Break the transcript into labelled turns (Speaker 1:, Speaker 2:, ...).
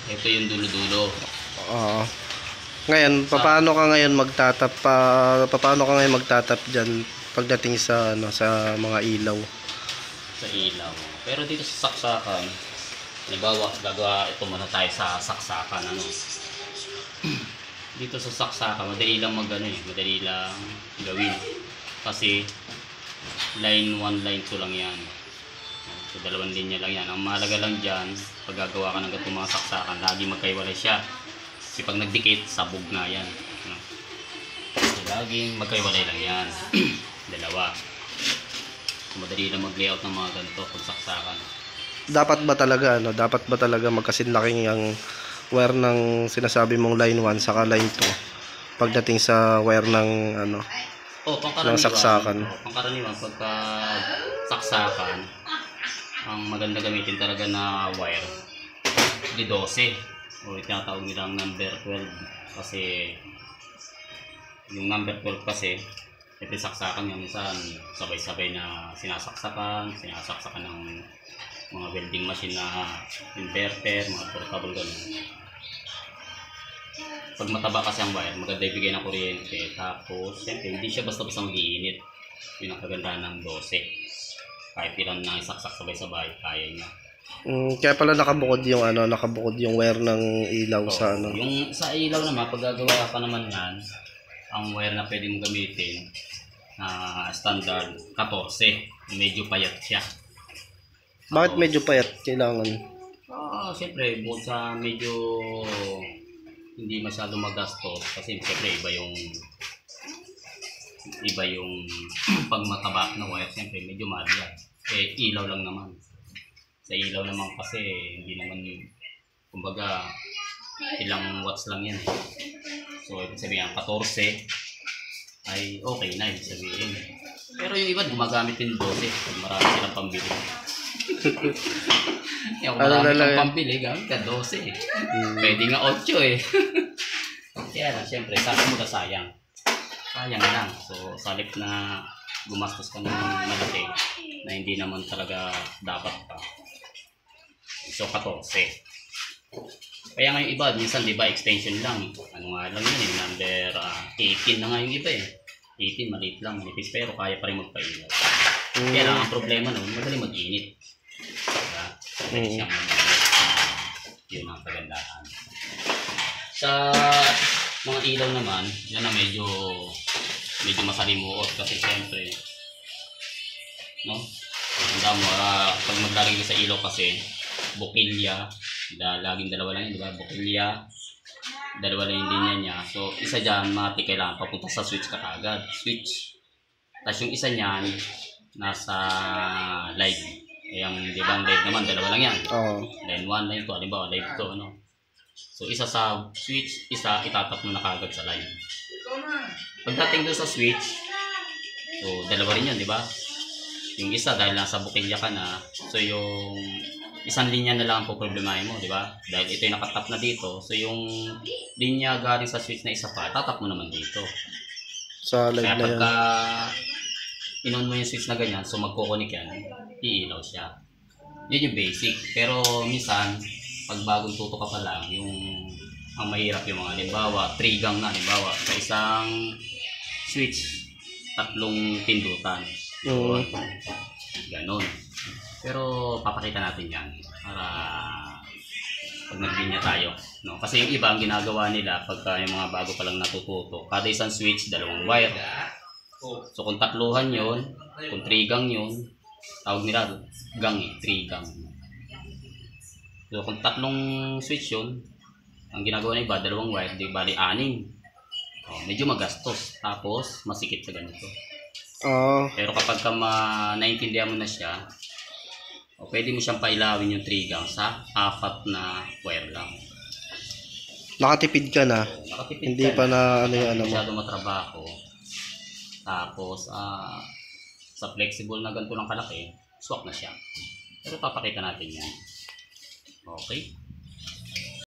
Speaker 1: Ito yung dulo-dulo.
Speaker 2: Oo. Ngayon, paano ka ngayon magtatap paano ka ngayon magtatap diyan pagdating sa ano sa mga ilaw?
Speaker 1: Sa ilaw. Pero dito sa saksakan, halimbawa, gagawa ito muna tayo sa saksakan, ano. Dito sa saksakan, madali lang madali lang gawin. Kasi line 1, line 2 lang yan. So, dalawang linya lang yan. Ang mahalaga lang dyan, pag gagawa ka ng ganitong mga saksakan, lagi magkaiwalay siya. Kasi pag nagdikit, sabog na yan. So, laging magkaiwalay lang yan. Dalawa. So, madali lang mag-layout ng mga ganito pag saksakan.
Speaker 2: Dapat ba talaga magkasinlaking ang wire ng sinasabi mong line 1 saka line 2 pagdating sa wire ng ano ng saksakan?
Speaker 1: Pangkaraniwan pagka saksakan, ang maganda gamitin talaga na wire di 12 o tinatawag nilang number 12 kasi yung number 12 kasi ito saksakan yung minsan sabay-sabay na sinasaksakan ng mga welding machine na inverter, mga portable ganun. Pag mataba kasi ang wire, maganda ibigay ng kuryente. Tapos, siyempre, hindi siya basta-basta mag-iinit. Yun ang kagandahan ng 12. Kahit ilan na isaksak sabay-sabay, kaya niya.
Speaker 2: Kaya pala nakabukod yung wire ng ilaw
Speaker 1: So,
Speaker 2: sa ano.
Speaker 1: yung sa ilaw naman, pag gagawa ka naman yan, ang wire na pwede mong gamitin, standard 14. Medyo payat siya.
Speaker 2: Bakit medyo payat kailangan?
Speaker 1: Siyempre, bukod sa medyo hindi masyado magastos, kasi siyempre iba yung pag mataba na wire, siyempre medyo mahal yan. Ilaw lang naman. Sa ilaw naman kasi, hindi naman, kumbaga, ilang watts lang yan. So, ibig sabihin, 14 ay okay na, ibig sabihin. Pero yung iba, gumagamit din 12 pag marami silang pambili. Kung marami kang pambili, gamit ka 12 eh. Pwede nga 8 eh. Kaya lang, siyempre, sabi mo na sayang. Sayang lang. So, salip na gumastos ka ng malaki na hindi naman talaga dapat pa. So, 14. Kaya nga yung iba, minsan di ba extension lang. Ano nga lang yun eh, number 18 na nga yung iba eh. 18, maliit lang, manipis, pero kaya pa rin magpailaw. Kaya lang, ang problema nun, madali mag-init. Diba? Madali siyang mag-init. Yun ang kagandahan. Sa mga ilaw naman, yan na medyo masalimuot kasi siyempre, no? Tanda mo, pag maglalagay ka sa ilaw kasi, bokilya, laging dalawa lang yun, diba? Bokilya, dalawa lang yung linya niya. So, isa dyan, mati kailangan papunta sa switch ka kagad. Switch. Tapos yung isa niyan, nasa live. Yung di ba ang live naman, dalawa lang yan. Line 1, line 2, halimbawa live 2, ano. So, isa sa switch, isa itatap mo na kagad sa live. Pagdating doon sa switch, so, dalawa rin yun, di ba? Yung isa, dahil nasa bukilya ka na, so yung isang linya na lang ang problemahin mo, di ba? Dahil ito yung nakatap na dito, so yung linya galing sa switch na isa pa, tatap mo naman dito.
Speaker 2: Sa live. Kaya
Speaker 1: pagka inon mo yung switch na ganyan, so magkukunik yan, iilaw siya. Yun yung basic. Pero minsan, pag bagong tuto ka pa lang, yung ang mahirap yung mga halimbawa, 3 gang na, halimbawa, sa isang switch, 3 pindutan. So, ganon. Pero papakita natin yan para pag naglinya tayo, no? Kasi yung iba ang ginagawa nila pagka yung mga bago pa lang natututo, kada isang switch, 2 wire. So kung 3 yun, kung 3 gang yun, tawag nila gang 3 gang. So kung 3 switch yun, ang ginagawa ng iba, 2 wire, di bali 6. Medyo magastos, tapos masikip sa ganito. Pero kapag naintindihan mo na siya, pwede mo siyang pailawin yung 3 gang sa 4 na wire lang.
Speaker 2: Nakatipid ka na. Hindi pa na ano yung ano mo.
Speaker 1: Masyado matrabaho. Tapos, sa flexible na ganito lang kalaki, swak na siya. Pero papakita natin yan. Okay.